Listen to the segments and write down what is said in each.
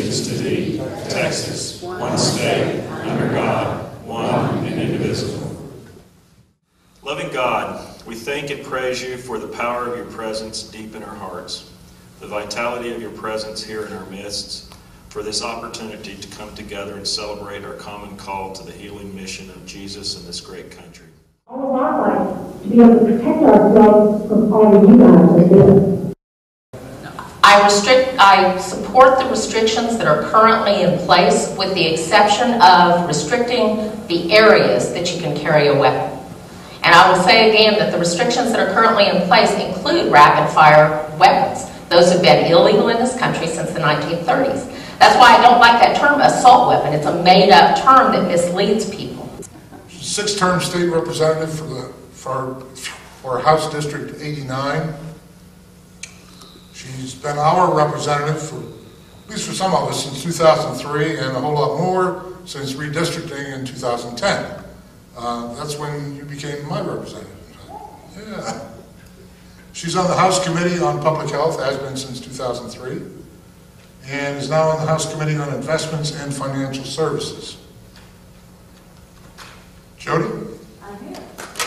allegiance to thee, Texas, one state, under God, one and indivisible. Loving God, we thank and praise you for the power of your presence deep in our hearts, the vitality of your presence here in our midst, for this opportunity to come together and celebrate our common call to the healing mission of Jesus in this great country. All of our life, to be able to protect ourselves from all of you guys are doing. I support the restrictions that are currently in place, with the exception of restricting the areas that you can carry a weapon. And I will say again that the restrictions that are currently in place include rapid-fire weapons. Those have been illegal in this country since the 1930s. That's why I don't like that term, assault weapon. It's a made-up term that misleads people. Six-term state representative for House District 89. She's been our representative for, at least for some of us, since 2003, and a whole lot more since redistricting in 2010. That's when you became my representative. Yeah. She's on the House Committee on Public Health, has been since 2003, and is now on the House Committee on Investments and Financial Services. Jody? I'm here.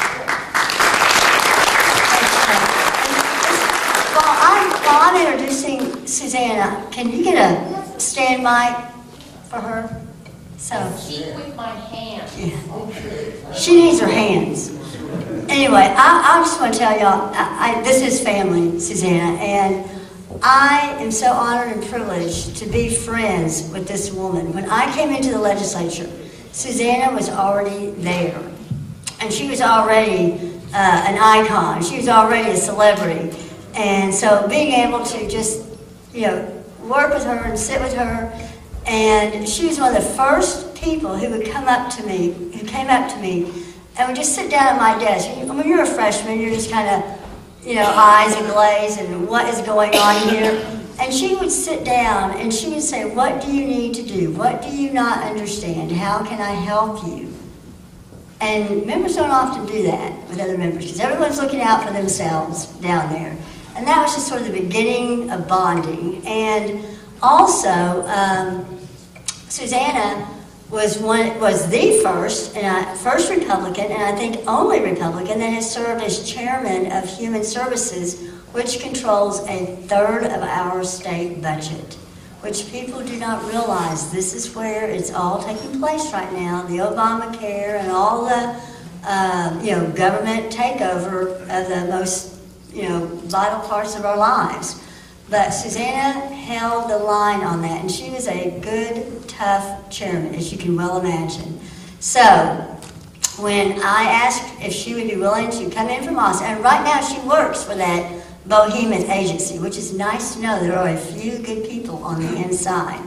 While I'm introducing Suzanna, can you get a stand mic for her? So Keep with my hands. yeah. She needs her hands. Anyway, I just want to tell y'all, this is family, Suzanna, and I am so honored and privileged to be friends with this woman. When I came into the legislature, Suzanna was already there, and she was already an icon. She was already a celebrity. And so being able to just, work with her and sit with her, and she was one of the first people who would come up to me, and would just sit down at my desk. When you're a freshman, you're just kind of, eyes aglaze and what is going on here. And she would sit down and she would say, what do you need to do? What do you not understand? How can I help you? And members don't often do that with other members because everyone's looking out for themselves down there. And that was just sort of the beginning of bonding. And also, Suzanna was the first Republican, and I think only Republican, that has served as chairman of Human Services, which controls a third of our state budget, which people do not realize. This is where it's all taking place right now, the Obamacare and all the government takeover of the most vital parts of our lives. But Suzanna held the line on that, and she was a good, tough chairman, as you can well imagine. So when I asked if she would be willing to come in from Austin, and right now she works for that behemoth agency, which is nice to know there are a few good people on the inside.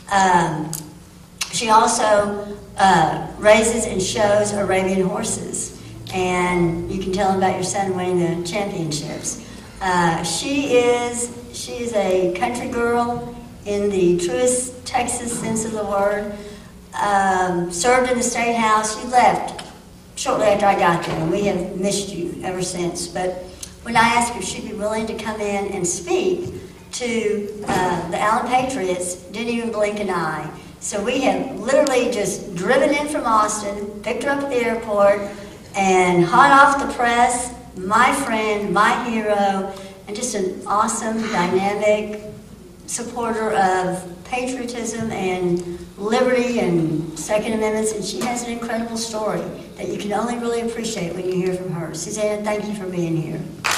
She also raises and shows Arabian horses, and you can tell them about your son winning the championships. She is a country girl in the truest Texas sense of the word. Served in the State House. She left shortly after I got there, and we have missed you ever since. But when I asked her if she'd be willing to come in and speak to the Allen Patriots, didn't even blink an eye. So we have literally just driven in from Austin, picked her up at the airport, and hot off the press, my friend, my hero, and just an awesome, dynamic supporter of patriotism and liberty and Second Amendments, and she has an incredible story that you can only really appreciate when you hear from her. Suzanna, thank you for being here.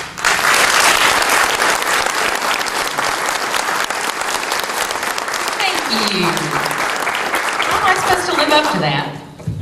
Thank you. How am I supposed to live up to that?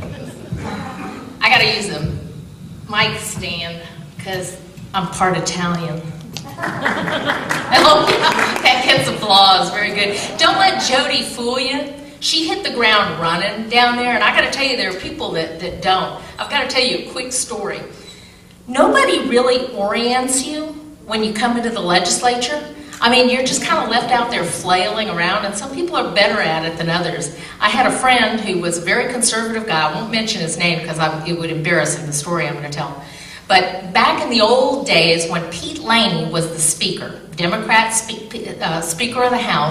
I gotta use a mic stand because I'm part Italian. Oh, yeah, that gets applause. Very good. Don't let Jody fool you. She hit the ground running down there, and I got to tell you, there are people that don't. I've got to tell you a quick story. Nobody really orients you when you come into the legislature. I mean, you're just kind of left out there flailing around, and some people are better at it than others. I had a friend who was a very conservative guy. I won't mention his name because it would embarrass him, the story I'm going to tell. But back in the old days when Pete Laney was the speaker, Democrat Speaker of the House,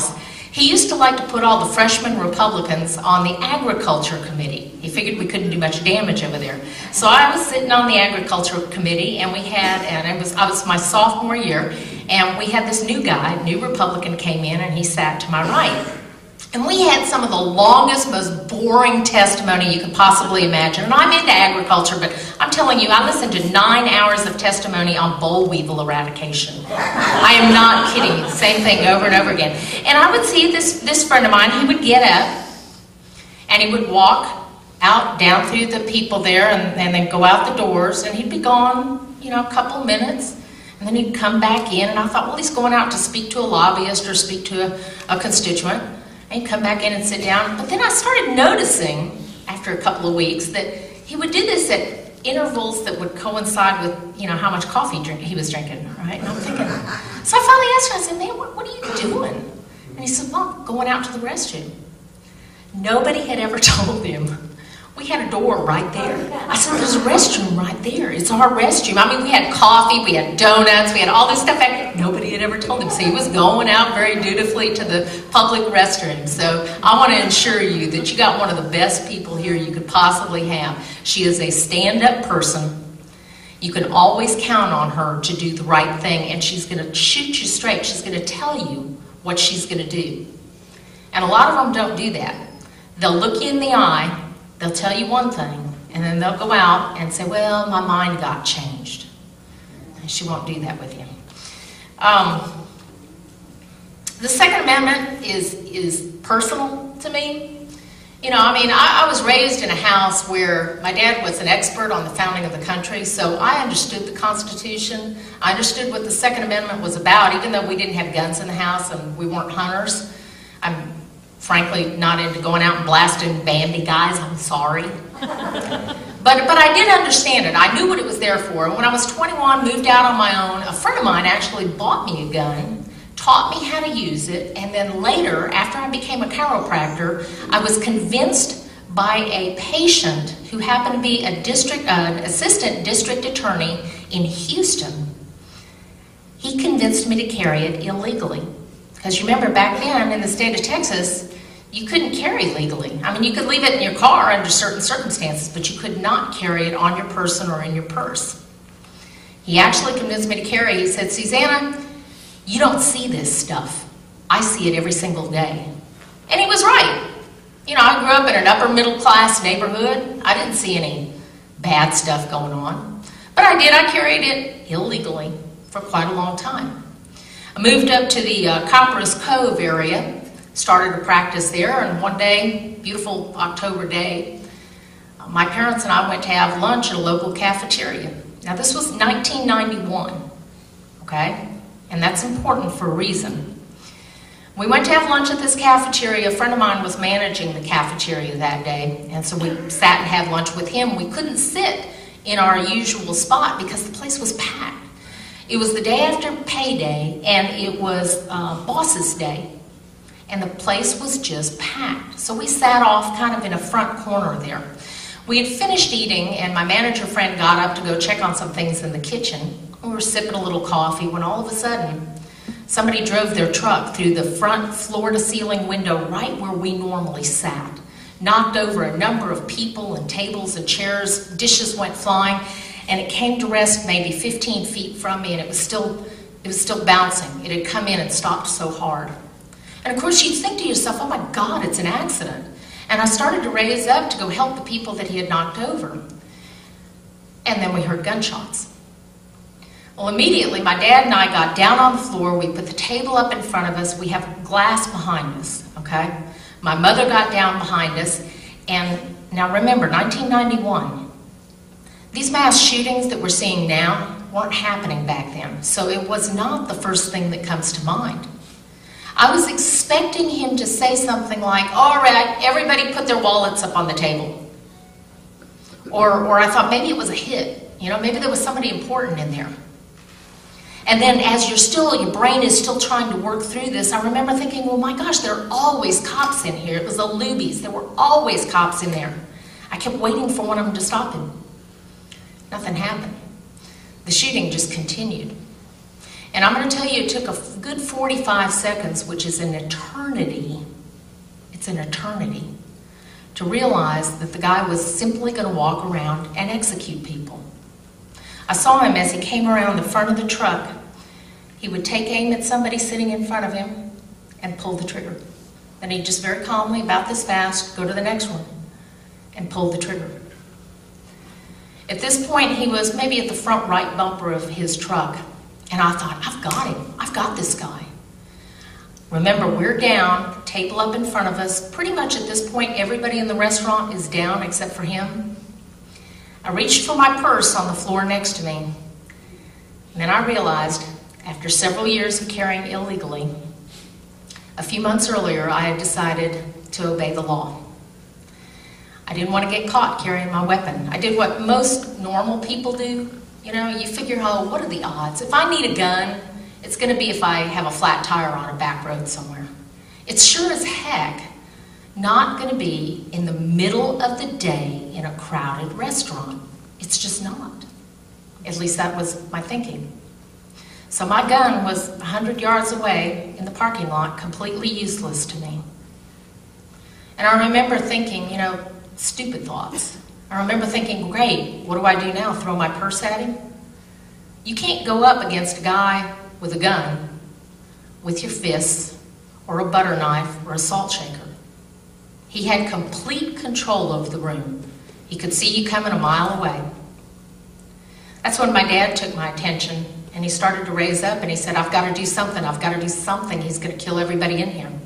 He used to like to put all the freshman Republicans on the Agriculture Committee. He figured we couldn't do much damage over there. So I was sitting on the Agriculture Committee, and I was my sophomore year, and we had this new guy, new Republican came in, and he sat to my right. And we had some of the longest, most boring testimony you could possibly imagine. And I'm into agriculture, but I'm telling you, I listened to 9 hours of testimony on boll weevil eradication. I am not kidding you. Same thing over and over again. And I would see this friend of mine, he would get up, and he would walk out, down through the people there, and then go out the doors, and he'd be gone, you know, a couple of minutes. And then he'd come back in, and I thought, well, he's going out to speak to a lobbyist or speak to a constituent. And he'd come back in and sit down. But then I started noticing, after a couple of weeks, that he would do this at intervals that would coincide with, you know, how much coffee he was drinking, right? And I'm thinking, so I finally asked him, I said, man, what are you doing? And he said, well, I'm going out to the restroom. Nobody had ever told him. We had a door right there. I said, there's a restroom right there. It's our restroom. I mean, we had coffee, we had donuts, we had all this stuff. Nobody had ever told him. So he was going out very dutifully to the public restroom. So I want to assure you that you got one of the best people here you could possibly have. She is a stand-up person. You can always count on her to do the right thing, and she's going to shoot you straight. She's going to tell you what she's going to do. And a lot of them don't do that. They'll look you in the eye. They'll tell you one thing, and then they'll go out and say, well, my mind got changed. And she won't do that with you. The Second Amendment is personal to me. You know, I mean, I was raised in a house where my dad was an expert on the founding of the country, so I understood the Constitution. I understood what the Second Amendment was about, even though we didn't have guns in the house and we weren't hunters. I'm frankly not into going out and blasting Bambi guys, I'm sorry. But I did understand it. I knew what it was there for. And when I was 21, moved out on my own, a friend of mine actually bought me a gun, taught me how to use it, and then later, after I became a chiropractor, I was convinced by a patient who happened to be an assistant district attorney in Houston. He convinced me to carry it illegally. Because you remember back then in the state of Texas, you couldn't carry legally. I mean, you could leave it in your car under certain circumstances, but you could not carry it on your person or in your purse. He actually convinced me to carry. He said, Susanna, you don't see this stuff. I see it every single day. And he was right. You know, I grew up in an upper middle class neighborhood. I didn't see any bad stuff going on. But I did. I carried it illegally for quite a long time. I moved up to the Copperas Cove area, started to practice there, and one day, beautiful October day, my parents and I went to have lunch at a local cafeteria. Now this was 1991, okay? And that's important for a reason. We went to have lunch at this cafeteria. A friend of mine was managing the cafeteria that day, and so we sat and had lunch with him. We couldn't sit in our usual spot because the place was packed. It was the day after payday, and it was boss's day, and the place was just packed. So we sat off kind of in a front corner there. We had finished eating, and my manager friend got up to go check on some things in the kitchen. We were sipping a little coffee when all of a sudden, somebody drove their truck through the front floor-to-ceiling window right where we normally sat, knocked over a number of people and tables and chairs, dishes went flying, and it came to rest maybe 15 feet from me, and it was still bouncing. It had come in and stopped so hard. And of course, you'd think to yourself, oh my God, it's an accident. And I started to raise up to go help the people that he had knocked over. And then we heard gunshots. Well, immediately, my dad and I got down on the floor. We put the table up in front of us. We have glass behind us, okay? My mother got down behind us. And now remember, 1991. These mass shootings that we're seeing now weren't happening back then, so it was not the first thing that comes to mind. I was expecting him to say something like, all right, everybody put their wallets up on the table. Or I thought maybe it was a hit. You know, maybe there was somebody important in there. And then as your brain is still trying to work through this, I remember thinking, well, my gosh, there are always cops in here. It was the Lubies. There were always cops in there. I kept waiting for one of them to stop him. Nothing happened. The shooting just continued. And I'm going to tell you, it took a good 45 seconds, which is an eternity. It's an eternity to realize that the guy was simply going to walk around and execute people. I saw him as he came around the front of the truck. He would take aim at somebody sitting in front of him and pull the trigger. Then he'd just very calmly, about this fast, go to the next one and pull the trigger. At this point, he was maybe at the front right bumper of his truck. And I thought, I've got him. I've got this guy. Remember, we're down, table up in front of us. Pretty much at this point, everybody in the restaurant is down except for him. I reached for my purse on the floor next to me. And then I realized, after several years of carrying illegally, a few months earlier, I had decided to obey the law. I didn't want to get caught carrying my weapon. I did what most normal people do. You know, you figure, oh, what are the odds? If I need a gun, it's going to be if I have a flat tire on a back road somewhere. It's sure as heck not going to be in the middle of the day in a crowded restaurant. It's just not. At least that was my thinking. So my gun was 100 yards away in the parking lot, completely useless to me. And I remember thinking, you know, stupid thoughts. I remember thinking, great, what do I do now? Throw my purse at him? You can't go up against a guy with a gun with your fists or a butter knife or a salt shaker. He had complete control over the room. He could see you coming a mile away. That's when my dad took my attention and he started to raise up and he said, I've got to do something. I've got to do something. He's going to kill everybody in here.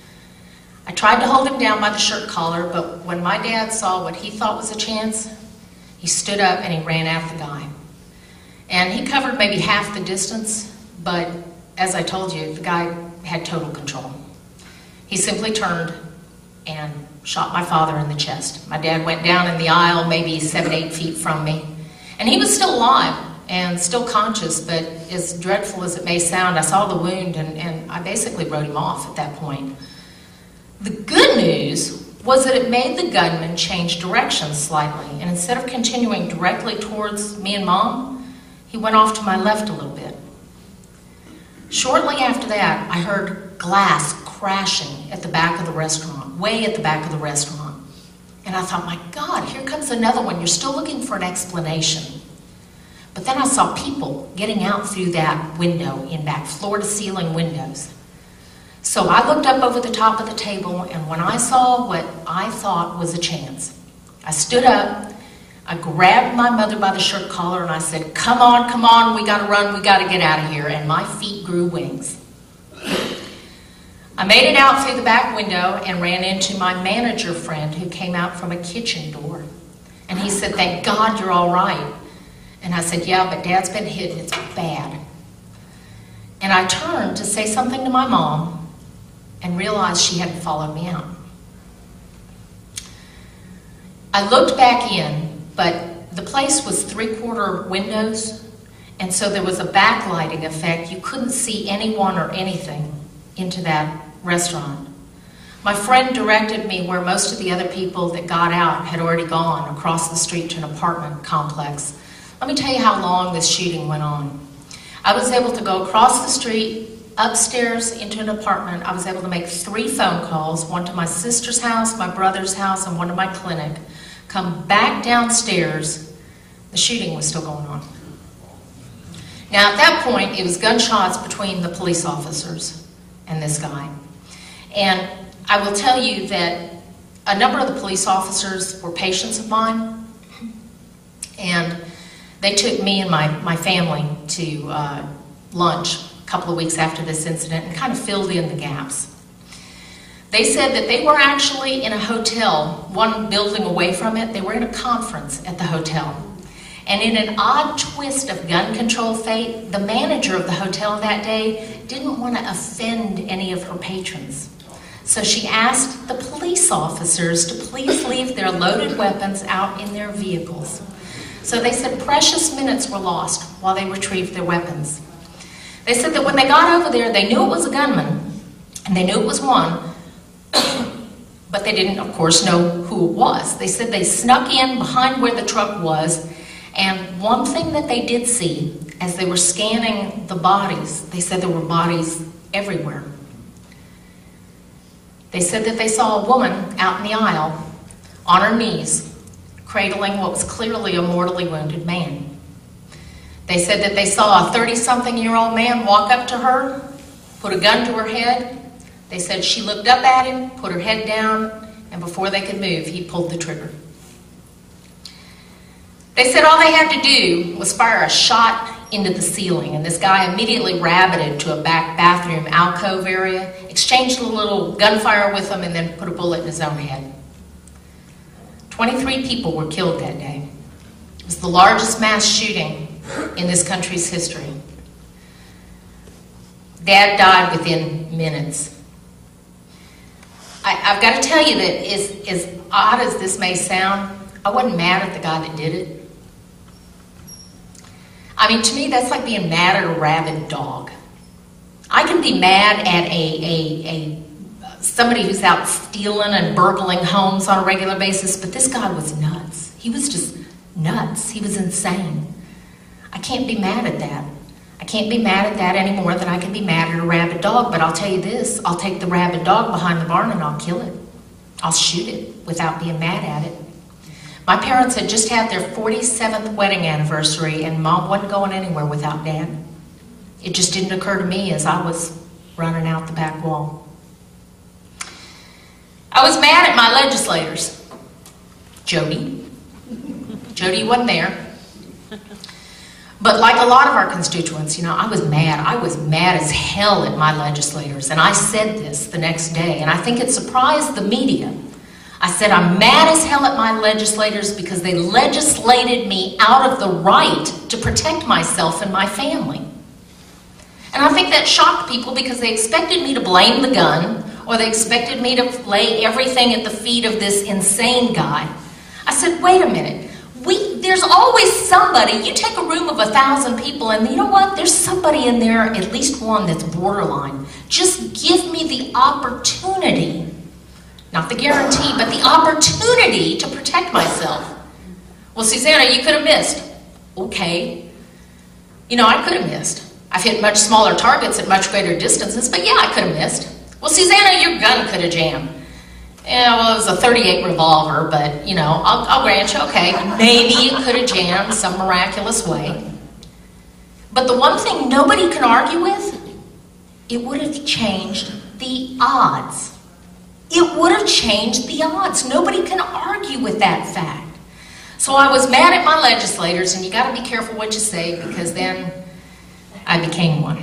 I tried to hold him down by the shirt collar, but when my dad saw what he thought was a chance, he stood up and he ran at the guy. And he covered maybe half the distance, but as I told you, the guy had total control. He simply turned and shot my father in the chest. My dad went down in the aisle maybe 7-8 feet from me, and he was still alive and still conscious, but as dreadful as it may sound, I saw the wound and I basically wrote him off at that point. The good news was that it made the gunman change direction slightly, and instead of continuing directly towards me and Mom, he went off to my left a little bit. Shortly after that, I heard glass crashing at the back of the restaurant, way at the back of the restaurant. And I thought, my God, here comes another one. You're still looking for an explanation. But then I saw people getting out through that window in back, floor-to-ceiling windows. So I looked up over the top of the table, and when I saw what I thought was a chance, I stood up, I grabbed my mother by the shirt collar, and I said, come on, we gotta run, we gotta get out of here, and my feet grew wings. I made it out through the back window and ran into my manager friend who came out from a kitchen door. And he said, thank God you're all right. And I said, yeah, but Dad's been hit, and it's bad. And I turned to say something to my mom, and realized she hadn't followed me out. I looked back in, but the place was 3/4 windows, and so there was a backlighting effect. You couldn't see anyone or anything into that restaurant. My friend directed me where most of the other people that got out had already gone, across the street to an apartment complex. Let me tell you how long this shooting went on. I was able to go across the street, upstairs into an apartment. I was able to make 3 phone calls, one to my sister's house, my brother's house, and one to my clinic. Come back downstairs, the shooting was still going on. Now at that point, it was gunshots between the police officers and this guy. And I will tell you that a number of the police officers were patients of mine, and they took me and my family to lunch a couple of weeks after this incident and kind of filled in the gaps. They said that they were actually in a hotel, one building away from it. They were in a conference at the hotel. And in an odd twist of gun control fate, the manager of the hotel that day didn't want to offend any of her patrons. So she asked the police officers to please leave their loaded weapons out in their vehicles. So they said precious minutes were lost while they retrieved their weapons. They said that when they got over there, they knew it was a gunman, and they knew it was one, but they didn't, of course, know who it was. They said they snuck in behind where the truck was, and one thing that they did see as they were scanning the bodies, they said there were bodies everywhere. They said that they saw a woman out in the aisle on her knees, cradling what was clearly a mortally wounded man. They said that they saw a 30-something-year-old man walk up to her, put a gun to her head. They said she looked up at him, put her head down, and before they could move, he pulled the trigger. They said all they had to do was fire a shot into the ceiling, and this guy immediately rabbited to a back bathroom alcove area, exchanged a little gunfire with him, and then put a bullet in his own head. 23 people were killed that day. It was the largest mass shooting in this country's history. Dad died within minutes. I've got to tell you that as odd as this may sound, I wasn't mad at the guy that did it. I mean, to me, that's like being mad at a rabid dog. I can be mad at somebody who's out stealing and burgling homes on a regular basis, but this guy was nuts. He was just nuts. He was insane. I can't be mad at that. I can't be mad at that any more than I can be mad at a rabid dog, but I'll tell you this, I'll take the rabid dog behind the barn and I'll kill it. I'll shoot it without being mad at it. My parents had just had their 47th wedding anniversary, and Mom wasn't going anywhere without Dad. It just didn't occur to me as I was running out the back wall. I was mad at my legislators. Jody wasn't there. But like a lot of our constituents, you know, I was mad. I was mad as hell at my legislators. And I said this the next day, and I think it surprised the media. I said, I'm mad as hell at my legislators because they legislated me out of the right to protect myself and my family. And I think that shocked people because they expected me to blame the gun, or they expected me to lay everything at the feet of this insane guy. I said, wait a minute. There's always somebody. You take a room of 1,000 people, and you know what? There's somebody in there, at least one, that's borderline. Just give me the opportunity, not the guarantee, but the opportunity to protect myself. Well, Susanna, you could have missed. Okay. You know, I could have missed. I've hit much smaller targets at much greater distances, but yeah, I could have missed. Well, Susanna, your gun could have jammed. Yeah, well, it was a .38 revolver, but, you know, I'll grant you, okay, maybe it could have jammed some miraculous way. But the one thing nobody can argue with, it would have changed the odds. It would have changed the odds. Nobody can argue with that fact. So I was mad at my legislators, and you got to be careful what you say, because then I became one.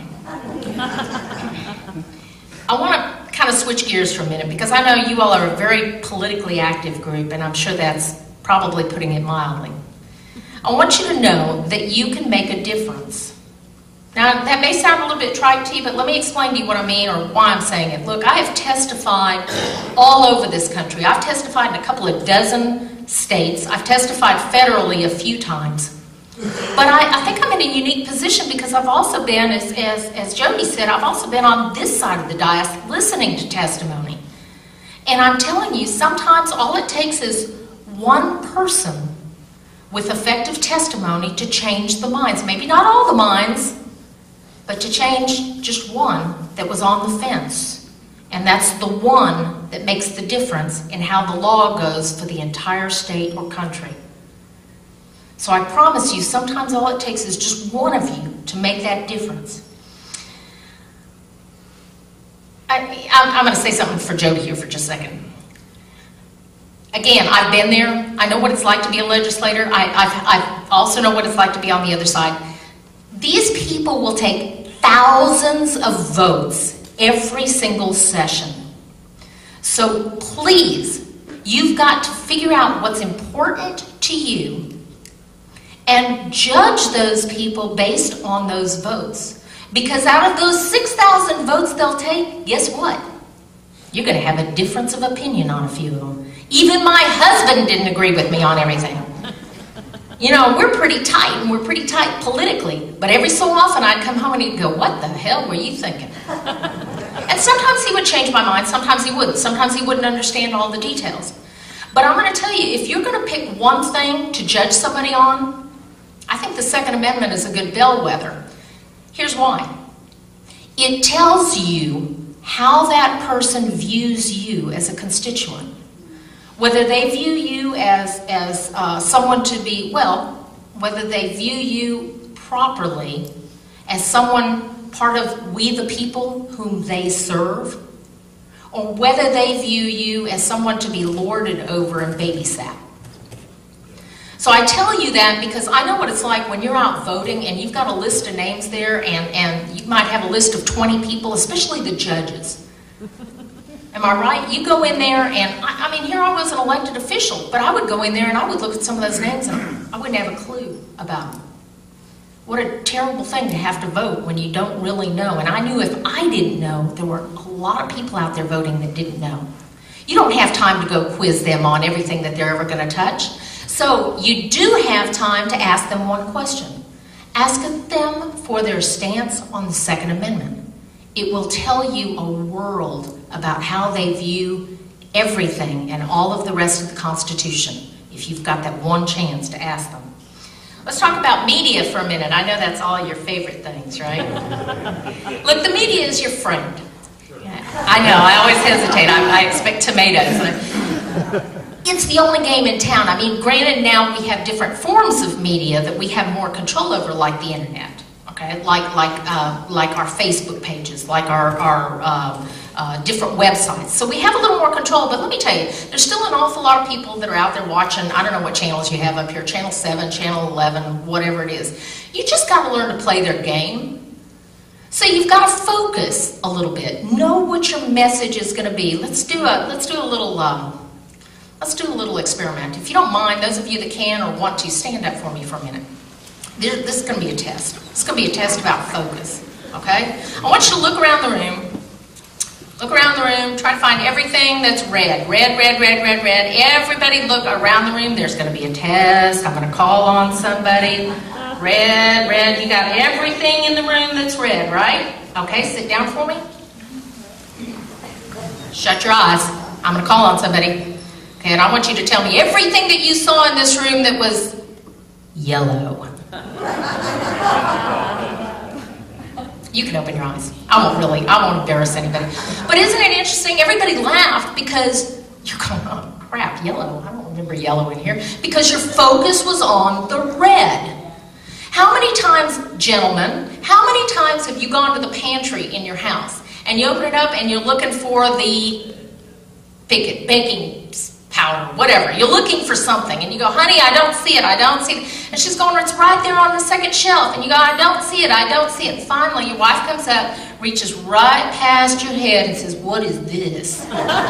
I want to kind of switch gears for a minute, because I know you all are a very politically active group, and I'm sure that's probably putting it mildly. I want you to know that you can make a difference. Now, that may sound a little bit trite to you, but let me explain to you what I mean or why I'm saying it. Look, I have testified all over this country. I've testified in a couple of dozen states. I've testified federally a few times. But I think I'm in a unique position because I've also been, as Jody said, I've also been on this side of the dais listening to testimony. And I'm telling you, sometimes all it takes is one person with effective testimony to change the minds. Maybe not all the minds, but to change just one that was on the fence. And that's the one that makes the difference in how the law goes for the entire state or country. So I promise you, sometimes all it takes is just one of you to make that difference. I'm going to say something for Jody here for just a second. Again, I've been there. I know what it's like to be a legislator. I also know what it's like to be on the other side. These people will take thousands of votes every single session. So please, you've got to figure out what's important to you and judge those people based on those votes. Because out of those 6,000 votes they'll take, guess what? You're going to have a difference of opinion on a few of them. Even my husband didn't agree with me on everything. You know, we're pretty tight, and we're pretty tight politically. But every so often I'd come home and he'd go, what the hell were you thinking? And sometimes he would change my mind, sometimes he wouldn't. Sometimes he wouldn't understand all the details. But I'm going to tell you, if you're going to pick one thing to judge somebody on, I think the Second Amendment is a good bellwether. Here's why. It tells you how that person views you as a constituent. Whether they view you as someone to be, well, whether they view you properly as someone part of we the people whom they serve, or whether they view you as someone to be lorded over and babysat. So I tell you that because I know what it's like when you're out voting and you've got a list of names there, and you might have a list of 20 people, especially the judges. Am I right? You go in there and, I mean, here I was an elected official, but I would go in there and I would look at some of those names and I wouldn't have a clue about them. What a terrible thing to have to vote when you don't really know. And I knew if I didn't know, there were a lot of people out there voting that didn't know. You don't have time to go quiz them on everything that they're ever going to touch. So you do have time to ask them one question. Ask them for their stance on the Second Amendment. It will tell you a world about how they view everything and all of the rest of the Constitution, if you've got that one chance to ask them. Let's talk about media for a minute. I know that's all your favorite things, right? Look, the media is your friend. I know, I always hesitate. I expect tomatoes. It's the only game in town. I mean, granted, now we have different forms of media that we have more control over, like the internet. Okay, like our Facebook pages, like our different websites. So we have a little more control, but let me tell you, there's still an awful lot of people that are out there watching, I don't know what channels you have up here, Channel 7, Channel 11, whatever it is. You just got to learn to play their game. So you've got to focus a little bit. Know what your message is going to be. Let's do a little experiment. If you don't mind, those of you that can or want to, stand up for me for a minute. This is going to be a test. It's going to be a test about focus, okay? I want you to look around the room. Look around the room. Try to find everything that's red. Red, red, red, red, red. Everybody look around the room. There's going to be a test. I'm going to call on somebody. Red, red. You got everything in the room that's red, right? Okay, sit down for me. Shut your eyes. I'm going to call on somebody. Okay, and I want you to tell me everything that you saw in this room that was yellow. You can open your eyes. I won't embarrass anybody. But isn't it interesting? Everybody laughed because you're going, oh crap, yellow. I don't remember yellow in here. Because your focus was on the red. How many times, gentlemen, how many times have you gone to the pantry in your house and you open it up and you're looking for the baking powder, whatever. You're looking for something and you go, honey, I don't see it, I don't see it. And she's going, it's right there on the second shelf. And you go, I don't see it, I don't see it. And finally, your wife comes up, reaches right past your head and says, what is this?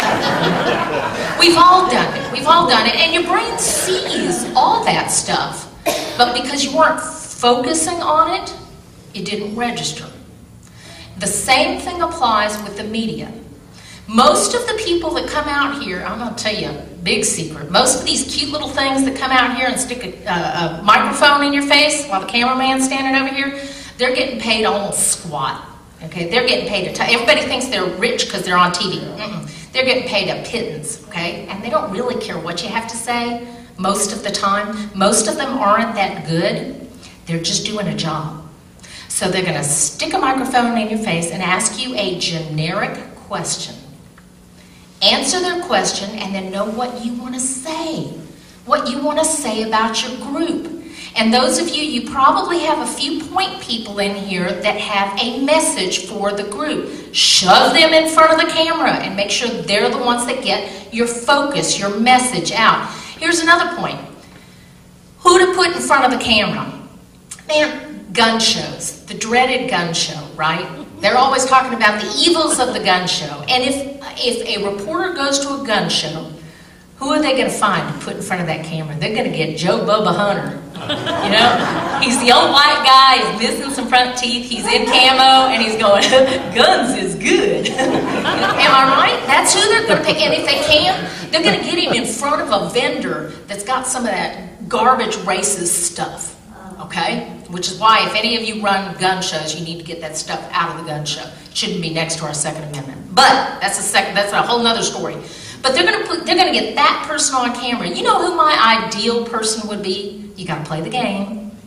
We've all done it. We've all done it. And your brain sees all that stuff. But because you weren't focusing on it, it didn't register. The same thing applies with the media. Most of the people that come out here, I'm going to tell you a big secret. Most of these cute little things that come out here and stick a microphone in your face while the cameraman's standing over here, they're getting paid almost squat. Okay, they're getting paid everybody thinks they're rich because they're on TV. They're getting paid a pittance, okay? And they don't really care what you have to say most of the time. Most of them aren't that good. They're just doing a job. So they're going to stick a microphone in your face and ask you a generic question. Answer their question and then know what you want to say. What you want to say about your group. And those of you, you probably have a few point people in here that have a message for the group. Shove them in front of the camera and make sure they're the ones that get your focus, your message out. Here's another point. Who to put in front of the camera? Man, gun shows. The dreaded gun show, right? They're always talking about the evils of the gun show. And if a reporter goes to a gun show, who are they going to find to put in front of that camera? They're going to get Joe Bubba Hunter. You know? He's the old white guy, he's missing some front teeth, he's in camo, and he's going, guns is good. Am I right? That's who they're going to pick. And if they can, they're going to get him in front of a vendor that's got some of that garbage racist stuff. Okay? Which is why if any of you run gun shows, you need to get that stuff out of the gun show. It shouldn't be next to our Second Amendment. But that's a whole nother story. But they're gonna get that person on camera. You know who my ideal person would be? You gotta play the game.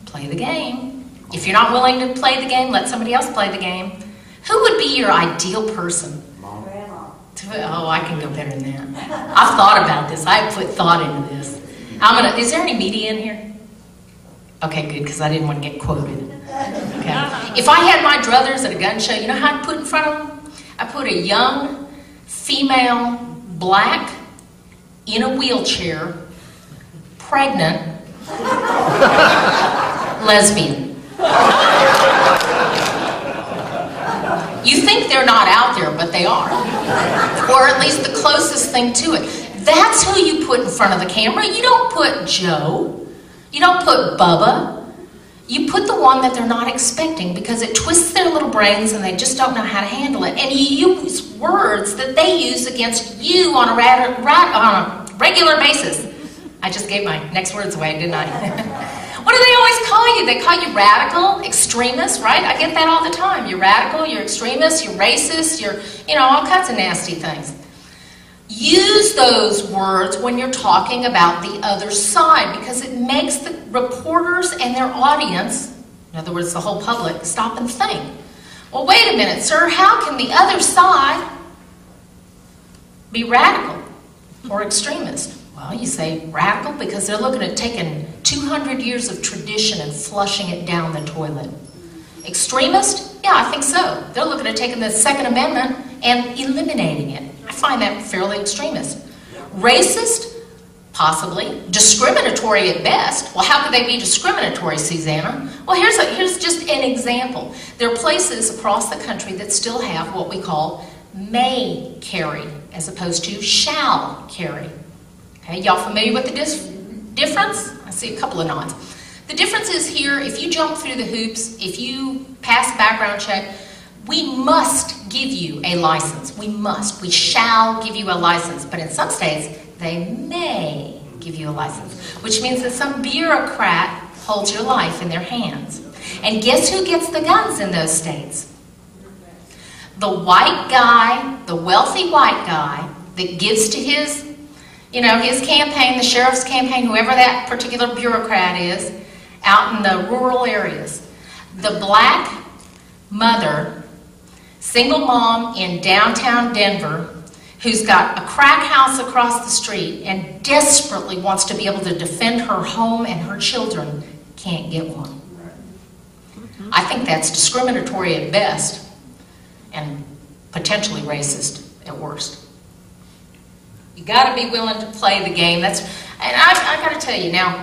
play the game. If you're not willing to play the game, let somebody else play the game. Who would be your ideal person? Grandma. Oh, I can go better than that. I've thought about this. I've put thought into this. Is there any media in here? Okay, good, because I didn't want to get quoted. Okay. If I had my druthers at a gun show, you know how I'd put in front of them? I put a young, female, black, in a wheelchair, pregnant, lesbian. You think they're not out there, but they are. Or at least the closest thing to it. That's who you put in front of the camera. You don't put Joe. You don't put Bubba. You put the one that they're not expecting because it twists their little brains and they just don't know how to handle it. And you use words that they use against you on a regular basis. I just gave my next words away, didn't I? What do they always call you? They call you radical, extremist, right? I get that all the time. You're radical, you're extremist, you're racist, you're, all kinds of nasty things. Use those words when you're talking about the other side because it makes the reporters and their audience, in other words, the whole public, stop and think. Well, wait a minute, sir, how can the other side be radical or extremist? Well, you say radical because they're looking at taking 200 years of tradition and flushing it down the toilet. Extremist? Yeah, I think so. They're looking at taking the Second Amendment and eliminating it. I find that fairly extremist. Racist? Possibly. Discriminatory at best. Well, how could they be discriminatory, Susanna? Well, here's just an example. There are places across the country that still have what we call may carry as opposed to shall carry. Okay, y'all familiar with the difference? I see a couple of nods. The difference is here, if you jump through the hoops, if you pass a background check, we must give you a license. We must. We shall give you a license. But in some states, they may give you a license, which means that some bureaucrat holds your life in their hands. And guess who gets the guns in those states? The white guy, the wealthy white guy that gives to his campaign, the sheriff's campaign, whoever that particular bureaucrat is, out in the rural areas. The black mother, single mom in downtown Denver, who's got a crack house across the street and desperately wants to be able to defend her home and her children, can't get one. I think that's discriminatory at best and potentially racist at worst. You got to be willing to play the game. And I got to tell you now,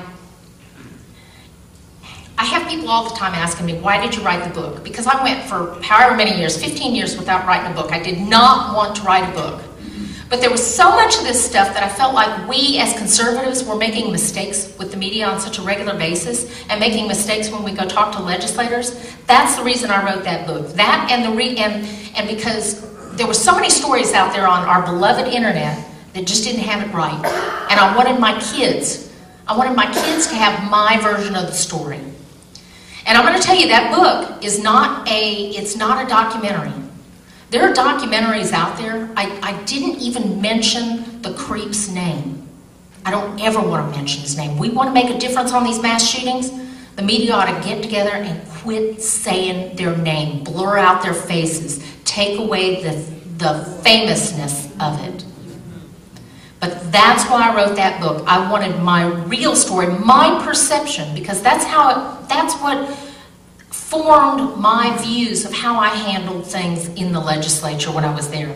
I have people all the time asking me, why did you write the book? Because I went for however many years, 15 years without writing a book. I did not want to write a book. But there was so much of this stuff that I felt like we as conservatives were making mistakes with the media on such a regular basis and making mistakes when we go talk to legislators. That's the reason I wrote that book. That and because there were so many stories out there on our beloved internet that just didn't have it right. And I wanted my kids to have my version of the story. And I'm going to tell you, that book is not a documentary. There are documentaries out there. I didn't even mention the creep's name. I don't ever want to mention his name. We want to make a difference on these mass shootings. The media ought to get together and quit saying their name, blur out their faces, take away the famousness of it. But that's why I wrote that book. I wanted my real story, my perception, because that's what formed my views of how I handled things in the legislature when I was there.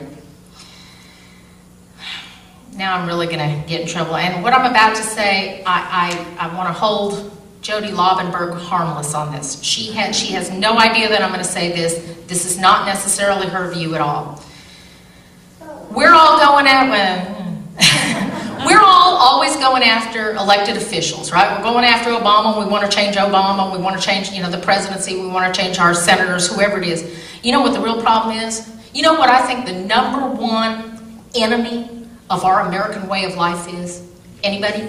Now I'm really going to get in trouble. And what I'm about to say, I want to hold Jody Laubenberg harmless on this. She has no idea that I'm going to say this. This is not necessarily her view at all. We're all going we're all always going after elected officials, right? We're going after Obama. We want to change Obama. We want to change, the presidency. We want to change our senators, whoever it is. You know what the real problem is? You know what I think the number one enemy of our American way of life is? Anybody?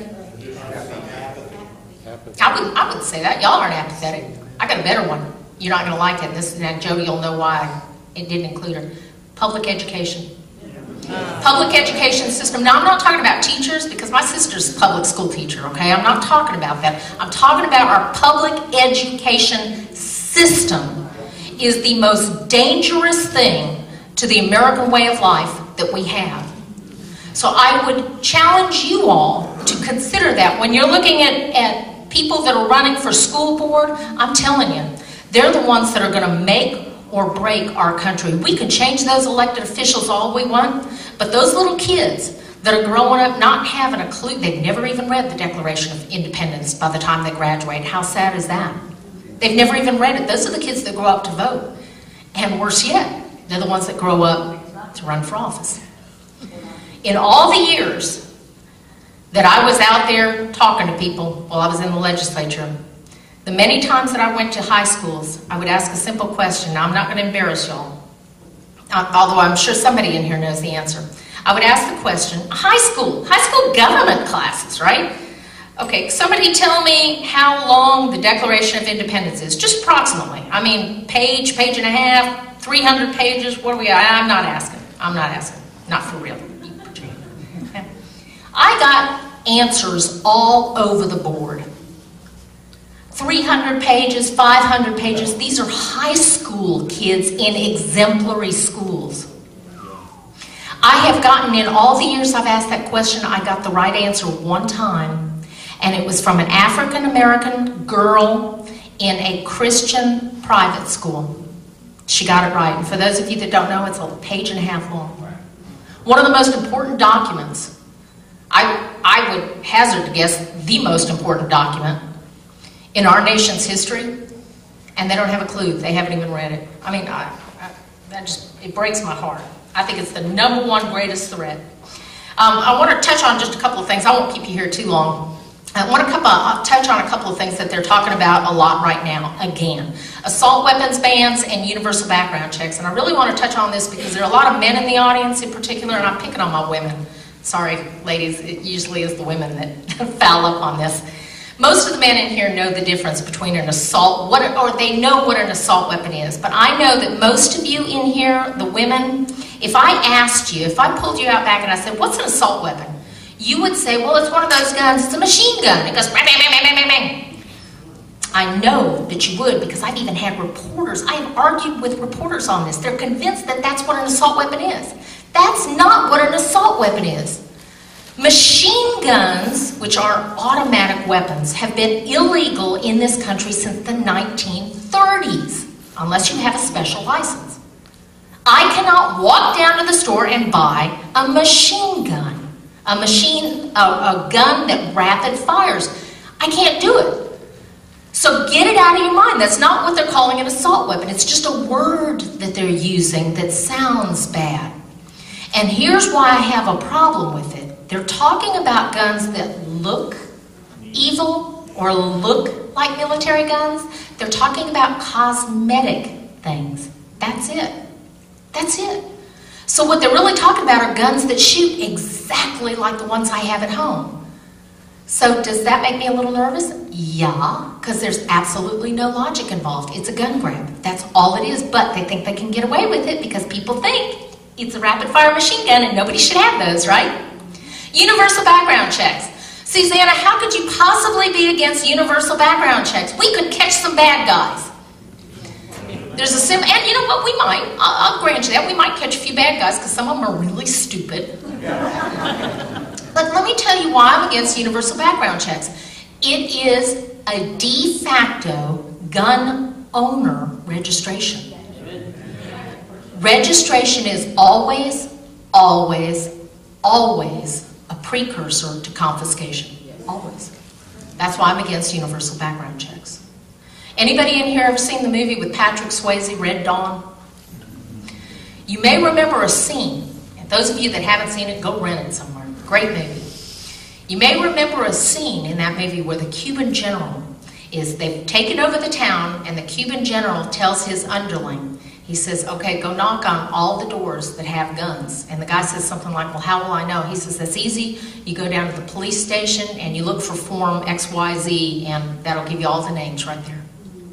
I wouldn't say that. Y'all aren't apathetic. I got a better one. You're not going to like it. And Jody will know why it didn't include her. Public education. Public education system. Now, I'm not talking about teachers because my sister's a public school teacher, okay? I'm not talking about that. I'm talking about our public education system is the most dangerous thing to the American way of life that we have. So I would challenge you all to consider that. When you're looking at people that are running for school board, I'm telling you, they're the ones that are going to make or break our country. We can change those elected officials all we want, but those little kids that are growing up not having a clue, they've never even read the Declaration of Independence by the time they graduate. How sad is that? They've never even read it. Those are the kids that grow up to vote. And worse yet, they're the ones that grow up to run for office. In all the years that I was out there talking to people while I was in the legislature, the many times that I went to high schools, I would ask a simple question. Now, I'm not going to embarrass y'all, although I'm sure somebody in here knows the answer. I would ask the question, high school government classes, right? Okay, somebody tell me how long the Declaration of Independence is, just approximately. I mean, page and a half, 300 pages, what are we at? I'm not asking, not for real. Okay. I got answers all over the board. 300 pages, 500 pages. These are high school kids in exemplary schools. I have gotten, in all the years I've asked that question, I got the right answer one time, and it was from an African American girl in a Christian private school. She got it right. And for those of you that don't know, it's a page and a half long. One of the most important documents, I would hazard to guess the most important document in our nation's history, and they don't have a clue. They haven't even read it. I mean, it breaks my heart. I think it's the #1 greatest threat. I want to touch on just a couple of things. I won't keep you here too long. I want to touch on a couple of things that they're talking about a lot right now. Again, assault weapons bans and universal background checks. And I really want to touch on this because there are a lot of men in the audience in particular, and I'm picking on my women. Sorry, ladies, it usually is the women that foul up on this. Most of the men in here know the difference between an assault, or they know what an assault weapon is. But I know that most of you in here, the women, if I asked you, if I pulled you out back and I said, what's an assault weapon? You would say, well, it's one of those guns, it's a machine gun. It goes bang, bang, bang, bang, bang, bang. I know that you would because I've even had reporters, I have argued with reporters on this. They're convinced that that's what an assault weapon is. That's not what an assault weapon is. Machine guns, which are automatic weapons, have been illegal in this country since the 1930s, unless you have a special license. I cannot walk down to the store and buy a machine gun. A gun that rapid fires. I can't do it. So get it out of your mind. That's not what they're calling an assault weapon. It's just a word that they're using that sounds bad. And here's why I have a problem with it. They're talking about guns that look evil or look like military guns. They're talking about cosmetic things. That's it. That's it. So what they're really talking about are guns that shoot exactly like the ones I have at home. So does that make me a little nervous? Yeah, because there's absolutely no logic involved. It's a gun grab. That's all it is. But they think they can get away with it because people think it's a rapid-fire machine gun and nobody should have those, right? Universal background checks. Suzanna, how could you possibly be against universal background checks? We could catch some bad guys. There's a and you know what, we might, I'll grant you that, we might catch a few bad guys because some of them are really stupid. But let me tell you why I'm against universal background checks. It is a de facto gun owner registration. Registration is always, always, always a precursor to confiscation. Always. That's why I'm against universal background checks. Anybody in here ever seen the movie with Patrick Swayze, Red Dawn? You may remember a scene, and those of you that haven't seen it, go rent it somewhere. Great movie. You may remember a scene in that movie where the Cuban general they've taken over the town, and the Cuban general tells his underling, he says, okay, go knock on all the doors that have guns. And the guy says something like, well, how will I know? He says, that's easy. You go down to the police station and you look for form XYZ, and that'll give you all the names right there.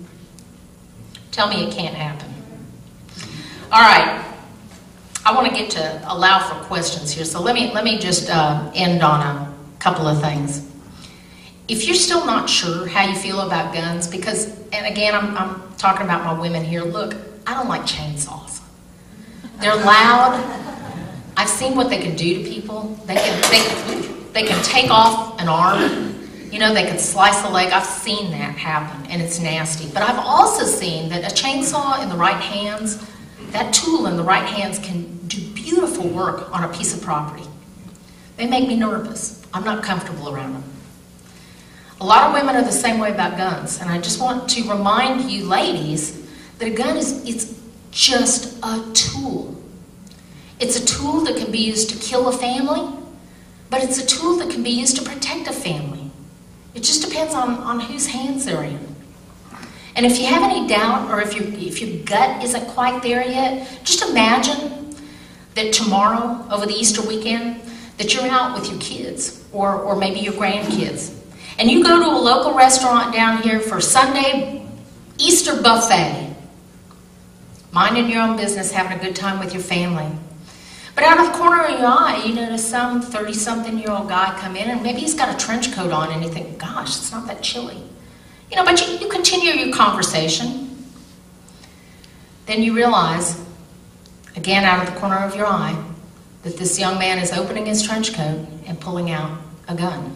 Tell me it can't happen. All right. I want to get to allow for questions here, so let me just end on a couple of things. If you're still not sure how you feel about guns, because, and again, I'm talking about my women here, look, I don't like chainsaws. They're loud. I've seen what they can do to people. They can take off an arm. You know, they can slice a leg. I've seen that happen, and it's nasty. But I've also seen that a chainsaw in the right hands, that tool in the right hands can do beautiful work on a piece of property. They make me nervous. I'm not comfortable around them. A lot of women are the same way about guns, and I just want to remind you ladies that a gun it's just a tool. It's a tool that can be used to kill a family, but it's a tool that can be used to protect a family. It just depends on whose hands they're in. And if you have any doubt, or if your gut isn't quite there yet, just imagine that tomorrow, over the Easter weekend, that you're out with your kids, or maybe your grandkids, and you go to a local restaurant down here for Sunday Easter buffet, minding your own business, having a good time with your family. But out of the corner of your eye, you notice some 30-something-year-old guy come in, and maybe he's got a trench coat on, and you think, gosh, it's not that chilly. You know, but you continue your conversation. Then you realize, again out of the corner of your eye, that this young man is opening his trench coat and pulling out a gun.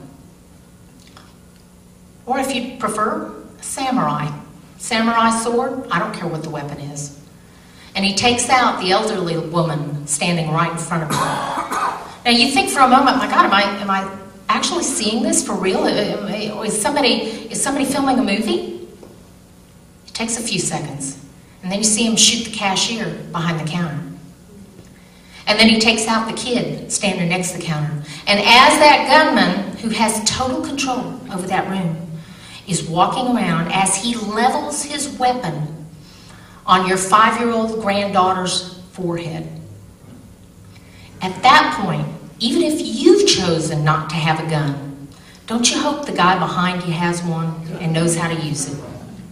Or if you prefer, a samurai sword, I don't care what the weapon is. And he takes out the elderly woman standing right in front of him. Now you think for a moment, my God, am I actually seeing this for real? Is somebody filming a movie? It takes a few seconds. And then you see him shoot the cashier behind the counter. And then he takes out the kid standing next to the counter. And as that gunman, who has total control over that room, is walking around, as he levels his weapon on your 5-year-old granddaughter's forehead. At that point, even if you've chosen not to have a gun, don't you hope the guy behind you has one and knows how to use it?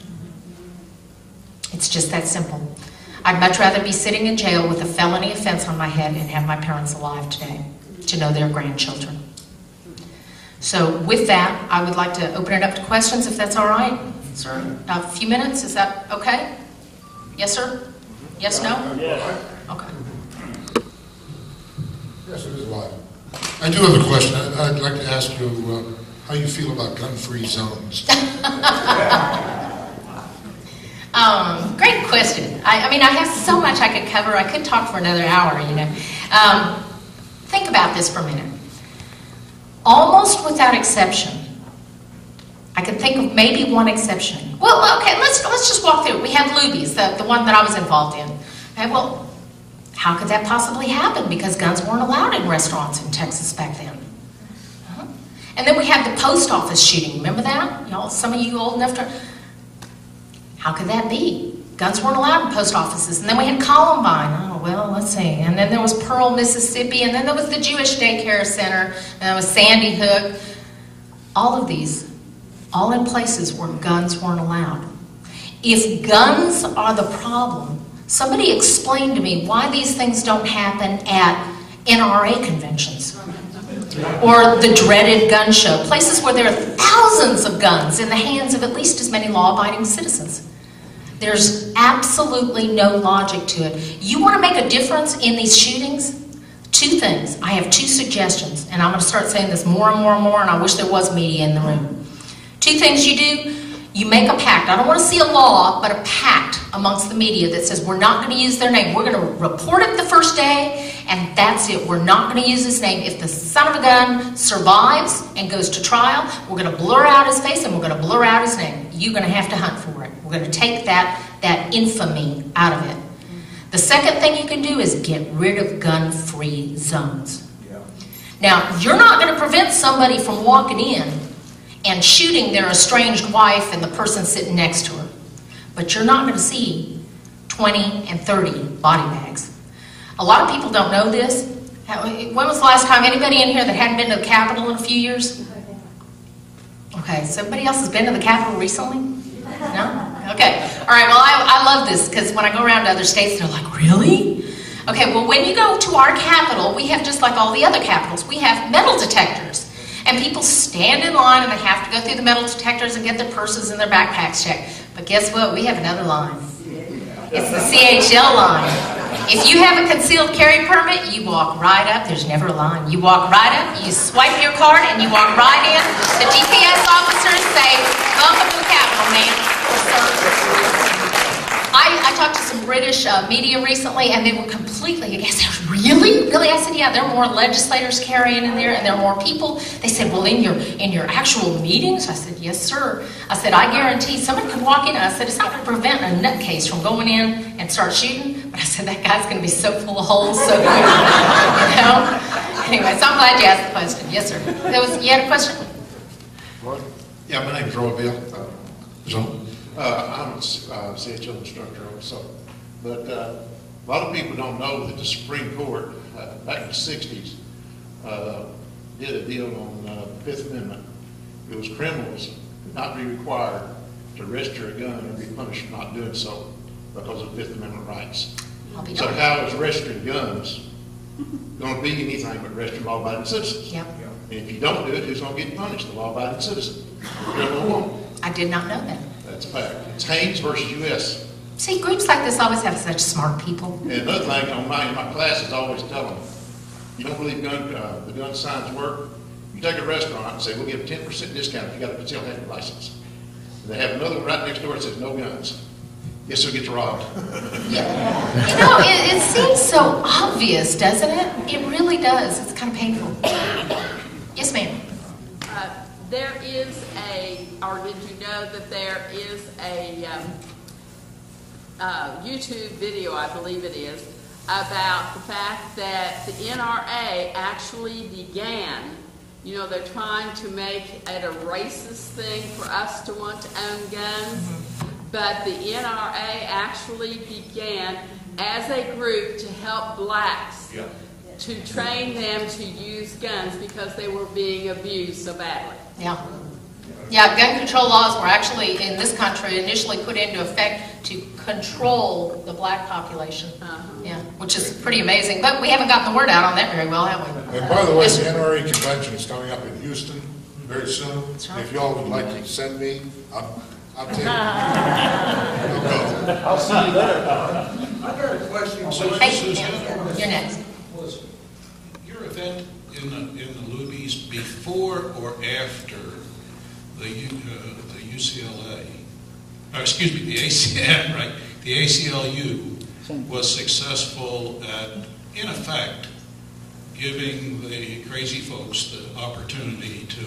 It's just that simple. I'd much rather be sitting in jail with a felony offense on my head and have my parents alive today to know their grandchildren. So with that, I would like to open it up to questions, if that's all right. Sir, a few minutes, is that okay? Yes, sir? Yes, no? Yes. Okay. Yes, it is live. I do have a question. I'd like to ask you how you feel about gun-free zones. Great question. I mean, I have so much I could cover. I could talk for another hour, you know. Think about this for a minute. Almost without exception, I could think of maybe one exception. Well, okay, let's just walk through it. We have Luby's, the one that I was involved in. Okay, well, how could that possibly happen? Because guns weren't allowed in restaurants in Texas back then. And then we had the post office shooting. Remember that? Y'all, some of you old enough to... How could that be? Guns weren't allowed in post offices. And then we had Columbine. Oh, well, let's see. And then there was Pearl, Mississippi. And then there was the Jewish Daycare Center. And there was Sandy Hook. All of these, all in places where guns weren't allowed. If guns are the problem, somebody explain to me why these things don't happen at NRA conventions. Or the dreaded gun show. Places where there are thousands of guns in the hands of at least as many law-abiding citizens. There's absolutely no logic to it. You want to make a difference in these shootings? Two things. I have two suggestions, and I'm going to start saying this more and more and more, and I wish there was media in the room. Two things you do. You make a pact. I don't want to see a law, but a pact amongst the media that says we're not going to use their name. We're going to report it the first day, and that's it. We're not going to use his name. If the son of a gun survives and goes to trial, we're going to blur out his face and we're going to blur out his name. You're going to have to hunt for it. We're going to take that infamy out of it. The second thing you can do is get rid of gun-free zones. Now, you're not going to prevent somebody from walking in and shooting their estranged wife and the person sitting next to her. But you're not going to see 20 and 30 body bags. A lot of people don't know this. When was the last time anybody in here that hadn't been to the Capitol in a few years? Okay, so everybody else has been to the Capitol recently? No? Okay. All right, well, I love this because when I go around to other states, they're like, really? Okay, well, when you go to our Capitol, we have, just like all the other capitals, we have metal detectors. And people stand in line and they have to go through the metal detectors and get their purses and their backpacks checked. But guess what? We have another line. It's the CHL line. If you have a concealed carry permit, you walk right up. There's never a line. You walk right up, you swipe your card, and you walk right in. The DPS officers say, welcome to the Capitol, ma'am. I talked to some British media recently, and they were completely against it. Really? Really? I said, yeah, there are more legislators carrying in there, and there are more people. They said, well, in your actual meetings? I said, yes, sir. I said, I guarantee somebody could walk in, and I said, it's not going to prevent a nutcase from going in and start shooting. But I said, that guy's going to be so full of holes so quick. You know? Anyway, so I'm glad you asked the question. Yes, sir. You had a question? What? Yeah, my name is Roy Bill. I'm a CHL instructor also. But a lot of people don't know that the Supreme Court, back in the 60s, did a deal on the Fifth Amendment. It was criminals would not be required to register a gun and be punished for not doing so because of Fifth Amendment rights. So how is registering guns going to be anything but registering law-abiding citizens? Yep. And if you don't do it, who's going to get punished? The law-abiding citizen. I did not know that. That's a fact. It's Haynes versus U.S. See, groups like this always have such smart people. And another thing in my classes, I always tell them, you don't believe the gun signs work? You take a restaurant and say, we'll give a 10% discount if you got a concealed carry license. And they have another one right next door that says no guns. Yes, they'll get you robbed. Yeah. You know, it seems so obvious, doesn't it? It really does. It's kind of painful. Yes, ma'am. There is or did you know that there is a YouTube video, I believe it is, about the fact that the NRA actually began, you know, they're trying to make it a racist thing for us to want to own guns, but the NRA actually began as a group to help blacks to train them to use guns because they were being abused so badly. Yeah. Yeah, gun control laws were actually, in this country, initially put into effect to control the black population. Yeah, which is pretty amazing. But we haven't gotten the word out on that very well, have we? And by the way, the NRA convention is coming up in Houston very soon. Right. If y'all would like to send me, I'll take it. I'll see you there. I got a question. Hey, you're next. Was your event in the Luby's before or after the UCLA, excuse me, the ACM, right? The ACLU was successful at, in effect, giving the crazy folks the opportunity to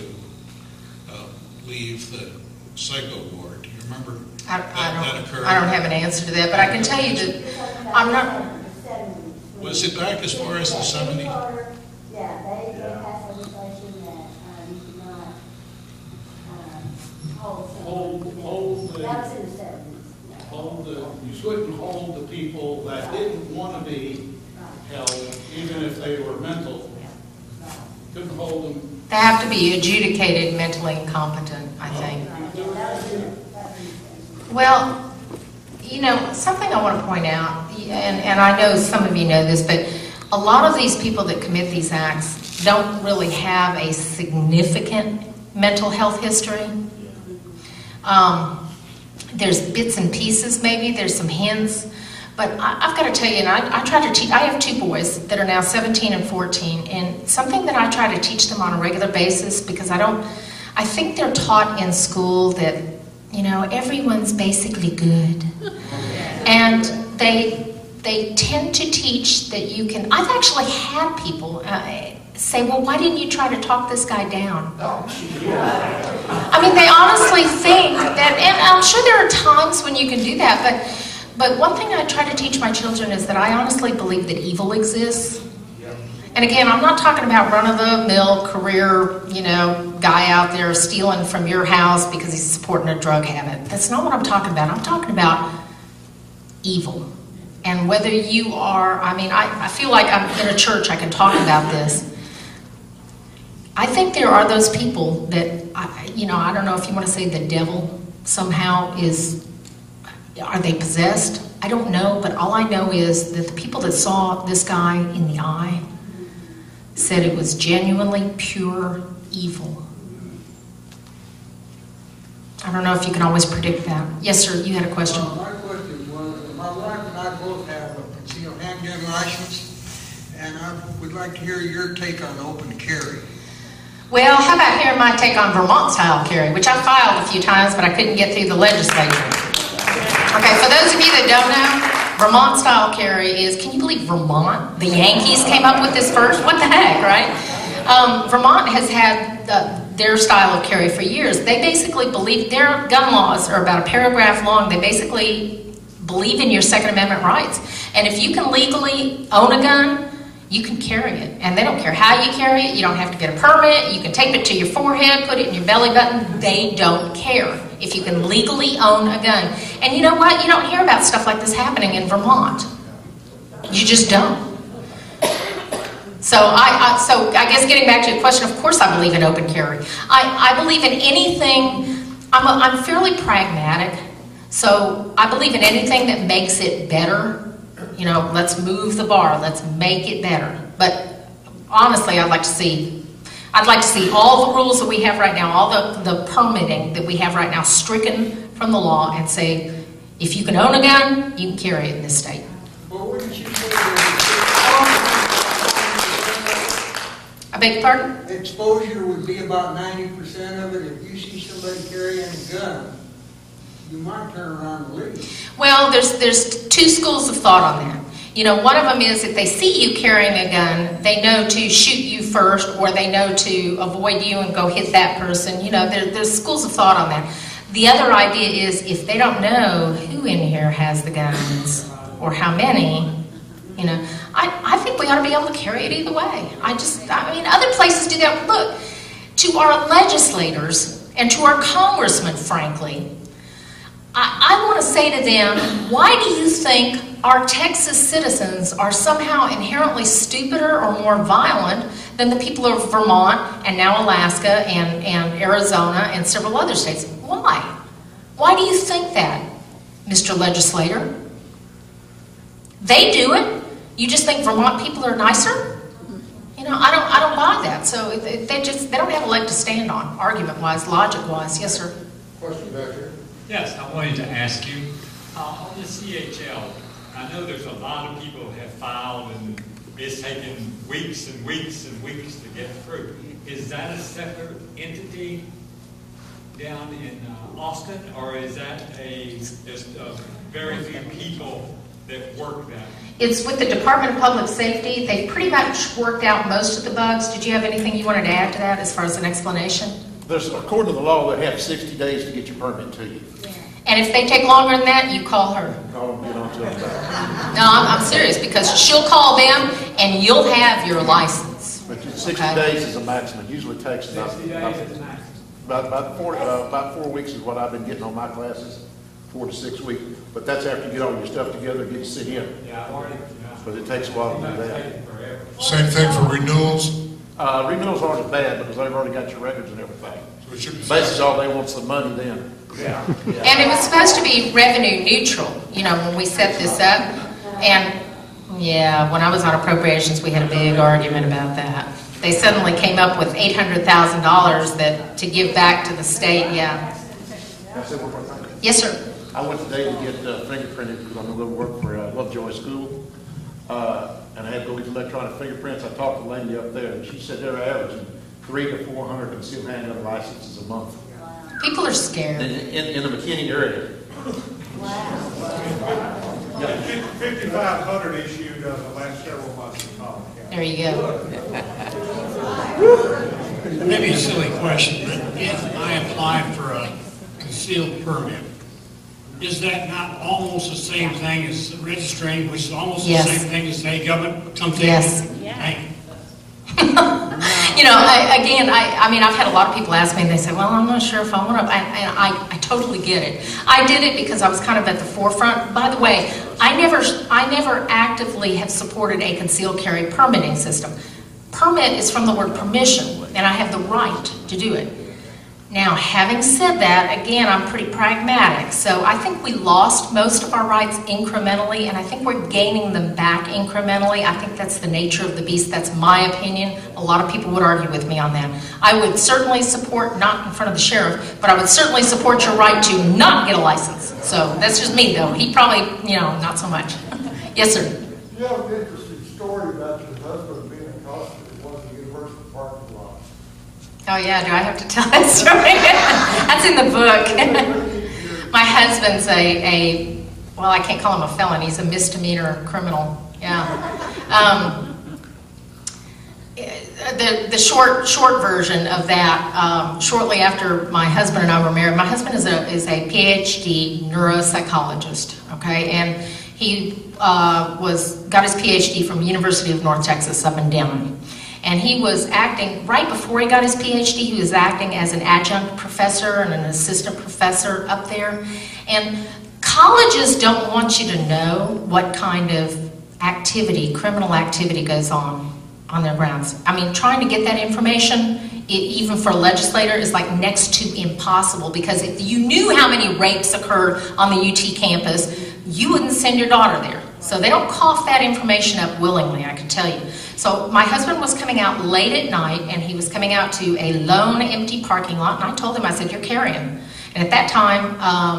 leave the psycho ward. Do you remember that occurred? I don't have an answer to that, but I can tell you that I'm not. Was it back as far as the 70s? Yeah, they passed legislation that you could not hold the, that was in the 70s. You couldn't hold the people that didn't want to be held, even if they were mental. Couldn't hold them. They have to be adjudicated mentally incompetent, I think. Well, you know, something I want to point out, and I know some of you know this, but a lot of these people that commit these acts don't really have a significant mental health history. There's bits and pieces maybe, there's some hints, but I've got to tell you, and I try to teach, I have two boys that are now 17 and 14, and something that I try to teach them on a regular basis, because I think they're taught in school that, you know, everyone's basically good. And they tend to teach that you can, I've actually had people say, well, why didn't you try to talk this guy down? I mean, they honestly think that, and I'm sure there are times when you can do that, but one thing I try to teach my children is that I honestly believe that evil exists. And again, I'm not talking about run-of-the-mill career, you know, guy out there stealing from your house because he's supporting a drug habit. That's not what I'm talking about. I'm talking about evil. And whether you are, I mean, I feel like I'm in a church, I can talk about this. I think there are those people that, you know, I don't know if you want to say the devil somehow is Are they possessed? I don't know, but all I know is that the people that saw this guy in the eye said it was genuinely pure evil. I don't know if you can always predict that. Yes, sir, you had a question. My question was, my wife and I both have a concealed handgun license, and I would like to hear your take on open carry. Well, how about hearing my take on Vermont-style carry, which I filed a few times, but I couldn't get through the legislature. Okay, for those of you that don't know, Vermont-style carry is, can you believe Vermont? The Yankees came up with this first? What the heck, right? Vermont has had their style of carry for years. They basically believe, their gun laws are about a paragraph long. They basically believe in your Second Amendment rights. And if you can legally own a gun, you can carry it. And they don't care how you carry it. You don't have to get a permit. You can tape it to your forehead, put it in your belly button. They don't care if you can legally own a gun. And you know what? You don't hear about stuff like this happening in Vermont. You just don't. So I guess getting back to your question, of course I believe in open carry. I believe in anything. I'm fairly pragmatic. So I believe in anything that makes it better. You know, let's move the bar. Let's make it better. But honestly, I'd like to see all the rules that we have right now, all the permitting that we have right now stricken from the law, and say, if you can own a gun, you can carry it in this state. Well, wouldn't you say I beg your pardon? exposure would be about 90% of it? If you see somebody carrying a gun, you might turn around and leave. Well, there's two schools of thought on that. You know, one of them is if they see you carrying a gun, they know to shoot you first, or they know to avoid you and go hit that person. You know, there's schools of thought on that. The other idea is if they don't know who in here has the guns or how many, you know, I think we ought to be able to carry it either way. I mean, other places do that. Look, to our legislators and to our congressmen, frankly, I want to say to them, why do you think our Texas citizens are somehow inherently stupider or more violent than the people of Vermont and now Alaska and Arizona and several other states? Why? Why do you think that, Mr. Legislator? They do it. You just think Vermont people are nicer? You know, I don't buy that. So they don't have a leg to stand on, argument-wise, logic-wise. Yes, sir. Question back here. Yes, I wanted to ask you, on the CHL, I know there's a lot of people who have filed and it's taken weeks and weeks and weeks to get through. Is that a separate entity down in Austin, or is that just very few people that work that? It's with the Department of Public Safety. They've pretty much worked out most of the bugs. Did you have anything you wanted to add to that as far as an explanation? According to the law, they have 60 days to get your permit to you. And if they take longer than that, you call her. Call them, get on to them back. No, I'm serious, because she'll call them and you'll have your license. But 60 days is a maximum. It usually takes about 4 weeks is what I've been getting on my classes, 4 to 6 weeks. But that's after you get all your stuff together and get to sit in. Yeah, I've already. But it takes a while to do that. Same thing for renewals? Renewals aren't as bad because they've already got your records and everything. So it should be Basically, all they want is the money then. Yeah. And it was supposed to be revenue neutral, you know, when we set this up. And yeah, when I was on appropriations, we had a big argument about that. They suddenly came up with $800,000 that to give back to the state. Yeah. Yes, sir. I went today to get fingerprinted because I'm going to go work for Lovejoy School. And I had to go get electronic fingerprints. I talked to the lady up there, and she said they're averaging 300 to 400 concealed handgun licenses a month. People are scared. In the McKinney area. Wow. 5,500 issued the last several months in Collin County. There you go. Maybe a silly question, but if I apply for a concealed permit, is that not almost the same thing as registering, which is almost the same thing as state government? Yes. You know, I mean, I've had a lot of people ask me, and they say, well, I'm not sure if I want to, and I totally get it. I did it because I was kind of at the forefront. By the way, I never actively have supported a concealed carry permitting system. Permit is from the word permission, and I have the right to do it. Now, having said that, again, I'm pretty pragmatic. So I think we lost most of our rights incrementally, and I think we're gaining them back incrementally. I think that's the nature of the beast. That's my opinion. A lot of people would argue with me on that. I would certainly support, not in front of the sheriff, but I would certainly support your right to not get a license. So that's just me, though. He probably, not so much. Yes, sir. You have an interesting story about your husband being accosted at one of the university parking lots. Oh yeah, do I have to tell that story? That's in the book. My husband's well, I can't call him a felon. He's a misdemeanor criminal. Yeah. The short version of that. Shortly after my husband and I were married, my husband is a PhD neuropsychologist. Okay, and he got his PhD from University of North Texas up in Denton. And he was acting, right before he got his PhD, he was acting as an adjunct professor and an assistant professor up there. And colleges don't want you to know what kind of activity, criminal activity goes on their grounds. I mean, trying to get that information, even for a legislator, is like next to impossible, because if you knew how many rapes occurred on the UT campus, you wouldn't send your daughter there. So they don't cough that information up willingly, I can tell you. So my husband was coming out late at night, and he was coming out to a lone empty parking lot, and I told him, I said, you're carrying. And at that time,